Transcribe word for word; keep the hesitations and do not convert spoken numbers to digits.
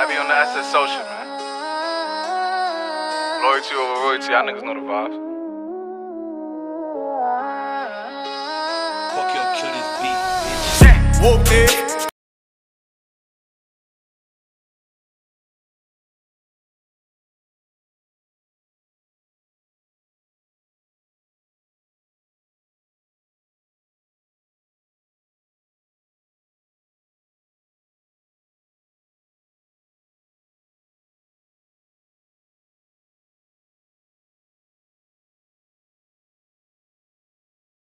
Heavy on the S S social, man. Loyalty over royalty, y'all niggas know the vibes. Fuck your kill this beat, bitch. Whoop it.